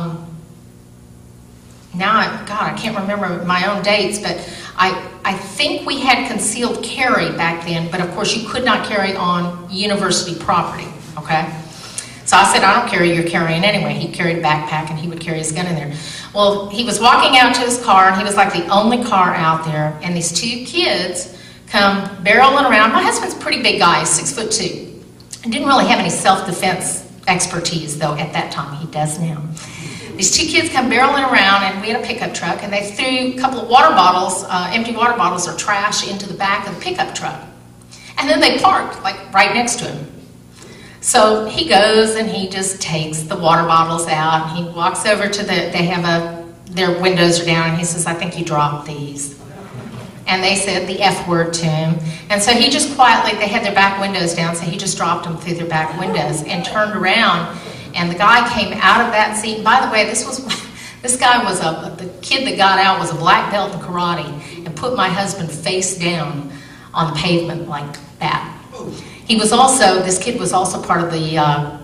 I can't remember my own dates, but I think we had concealed carry back then, but of course you could not carry on university property, okay? So I said, I don't carry, you're carrying anyway. He carried a backpack and he would carry his gun in there. Well, he was walking out to his car, and he was like the only car out there, and these two kids come barreling around. My husband's a pretty big guy, 6'2". I didn't really have any self-defense expertise, though, at that time. He does now. These two kids come barreling around, and we had a pickup truck, and they threw a couple of water bottles, empty water bottles or trash, into the back of the pickup truck. And then they parked, like, right next to him. So he goes and he just takes the water bottles out, and he walks over to their windows are down, and he says, I think you dropped these. And they said the F word to him. And so he just quietly, they had their back windows down, so he just dropped them through their back windows and turned around, and the guy came out of that seat. And by the way, the kid that got out was a black belt in karate and put my husband face down on the pavement like that. This kid was also part of the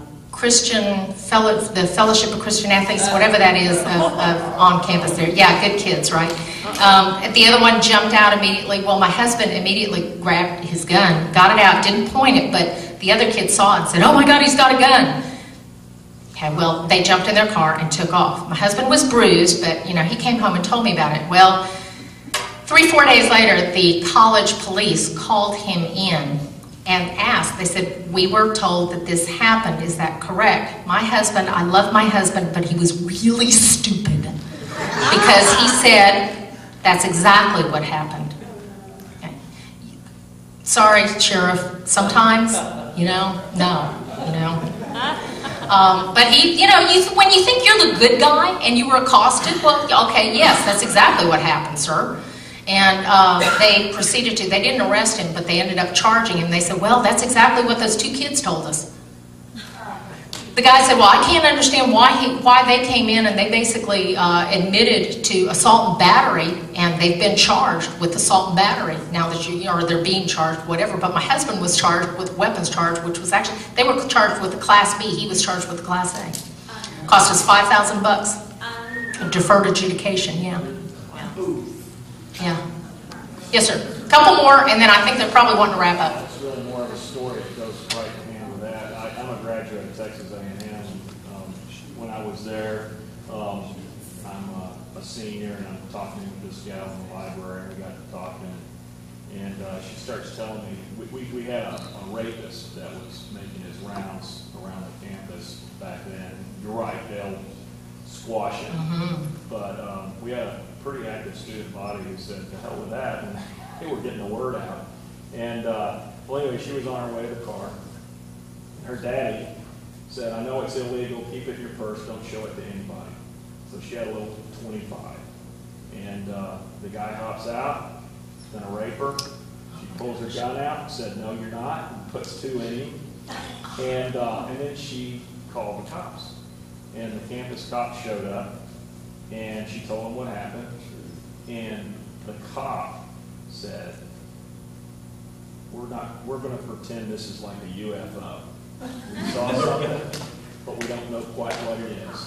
the Fellowship of Christian Athletes, whatever that is, on campus there. Yeah, good kids, right? The other one jumped out immediately. Well, my husband immediately grabbed his gun, got it out, didn't point it, but the other kid saw it and said, oh my God, he's got a gun. Okay, well, they jumped in their car and took off. My husband was bruised, but he came home and told me about it. Well, 3-4 days later, the college police called him in and asked, they said, we were told that this happened, is that correct? My husband, I love my husband, but he was really stupid, because he said, that's exactly what happened. Okay. Sorry, Sheriff, sometimes, no. But when you think you're the good guy and you were accosted, well, okay, yes, that's exactly what happened, sir. And they proceeded to, they didn't arrest him, but they ended up charging him. They said, well, that's exactly what those two kids told us. The guy said, well, I can't understand why they came in and they basically admitted to assault and battery, and they've been charged with assault and battery now that or they're being charged, whatever. But my husband was charged with weapons charge, which was actually, they were charged with the Class B. He was charged with the Class A. Cost us $5,000. Deferred adjudication, yeah. Yeah. Yes, sir. A couple more, and then I think they're probably wanting to wrap up. It's really more of a story that goes right hand with that. I'm a graduate of Texas A&M. When I was there, I'm a senior, and I'm talking with this gal in the library, and we got to talking, and she starts telling me, we had a rapist that was making his rounds around the campus back then. You're right, they'll squash it. Mm-hmm. But we had a pretty active student body who said, to hell with that, and they were getting the word out. And well, anyway, she was on her way to the car, and her daddy said, I know it's illegal, keep it in your purse, don't show it to anybody. So she had a little 25. And the guy hops out, he's gonna rape her. She pulls her gun out and said, no, you're not, and puts 2 in him. And then she call the cops. And the campus cops showed up, and she told them what happened. And the cop said, we're going to pretend this is like a UFO. We saw something, but we don't know quite what it is.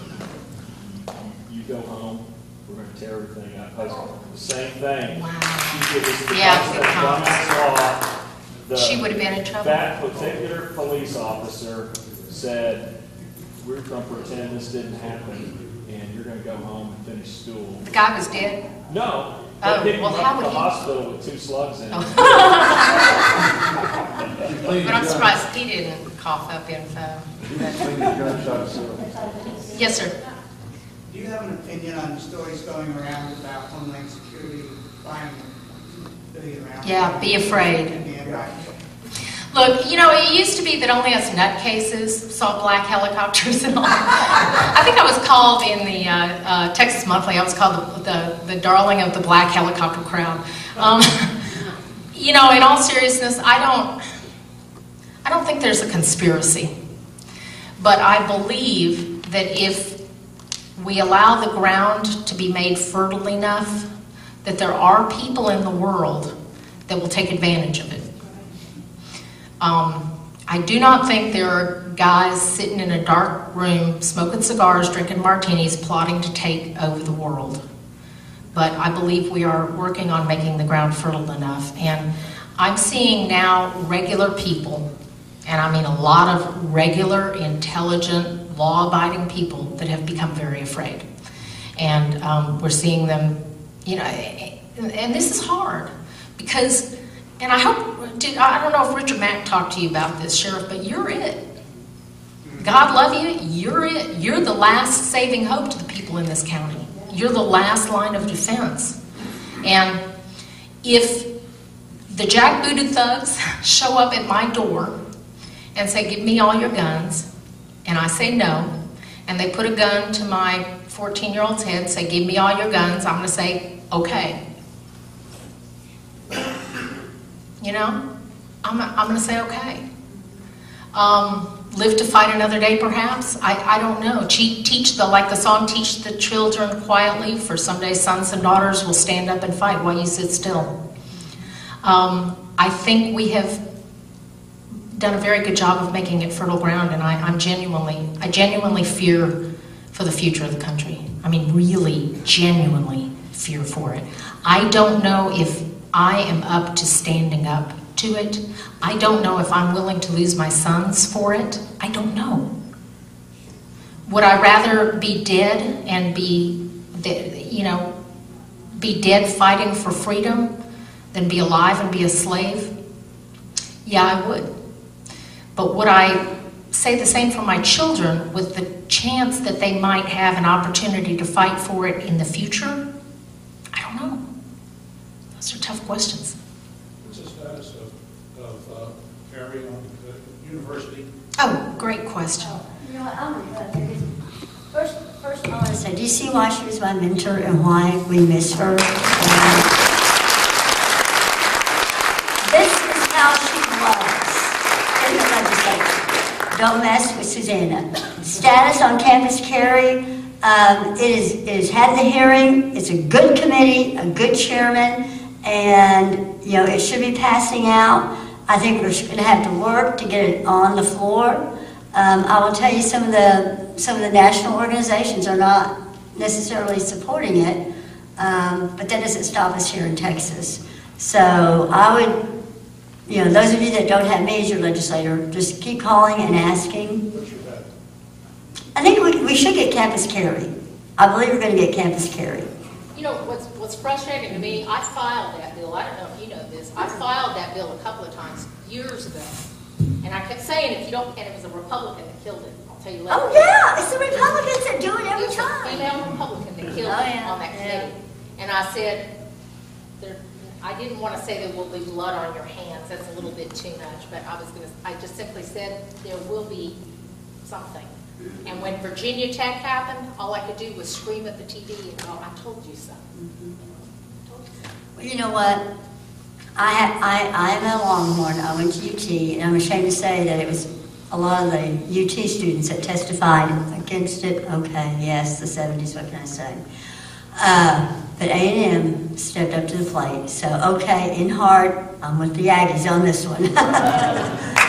You go home, we're going to tear everything up. The same thing. Wow. She did this Yeah, good comments. She would have been in trouble. That particular police officer said, we're going to pretend this didn't happen, and you're going to go home and finish school. The guy was dead? No. Oh, They well, went how to would the he? hospital with 2 slugs in it. But I'm surprised he didn't cough up info. Yes, sir. Do you have an opinion on stories going around about Homeland Security finding $1 billion around? Yeah, be afraid. Yeah, right. Look, you know, it used to be that only us nutcases saw black helicopters and all. I think I was called in the Texas Monthly, I was called the darling of the black helicopter crowd. You know, in all seriousness, I don't think there's a conspiracy. But I believe that if we allow the ground to be made fertile enough, that there are people in the world that will take advantage of it. I do not think there are guys sitting in a dark room, smoking cigars, drinking martinis, plotting to take over the world. But I believe we are working on making the ground fertile enough. And I'm seeing now regular people, and I mean a lot of regular, intelligent, law-abiding people that have become very afraid. And we're seeing them, you know, and this is hard because, and I don't know if Richard Mack talked to you about this, Sheriff, but you're it. God love you, you're it. You're the last saving hope to the people in this county. You're the last line of defense. And if the jackbooted thugs show up at my door and say, give me all your guns, and I say no, and they put a gun to my 14-year-old's head and say, give me all your guns, I'm going to say, okay. You know, I'm going to say, okay. Live to fight another day, perhaps? I don't know. Like the song, teach the children quietly, for someday sons and daughters will stand up and fight while you sit still. I think we have done a very good job of making it fertile ground, and I genuinely fear for the future of the country. I mean, really, genuinely fear for it. I don't know if I am up to standing up to it. I don't know if I'm willing to lose my sons for it. I don't know. Would I rather be dead and be dead fighting for freedom than be alive and be a slave? Yeah, I would. But would I say the same for my children with the chance that they might have an opportunity to fight for it in the future? I don't know. Those are tough questions. What's the status of Carrie on the university? Oh, great question. You know what, I'm going to say this. First I want to say, do you see why she was my mentor and why we miss her? This is how she was in the legislature. Don't mess with Suzanna. Status on Campus Carry, it is had the hearing. It's a good committee, a good chairman, and you know it should be passing out. I think we're going to have to work to get it on the floor. I will tell you some of the national organizations are not necessarily supporting it, but that doesn't stop us here in Texas. So I would, you know, those of you that don't have me as your legislator, just keep calling and asking. I think we should get Campus Carry. I believe we're going to get Campus Carry. You know, what's frustrating to me, I filed that bill, I don't know if you know this, I filed that bill a couple of times years ago. And I kept saying, if you don't, and it was a Republican that killed it, I'll tell you later. Oh yeah, it's the Republicans that do it every time. It was a female Republican that killed it on that committee. And I said, I didn't want to say there will be blood on your hands, that's a little bit too much, but I just simply said there will be something. And when Virginia Tech happened, all I could do was scream at the TV and go, I told you so. Well, you know what? I am a Longhorn. I went to UT, and I'm ashamed to say that it was a lot of the UT students that testified against it. Okay, yes, the 70s, what can I say? But A&M stepped up to the plate. So, okay, in heart, I'm with the Aggies on this one.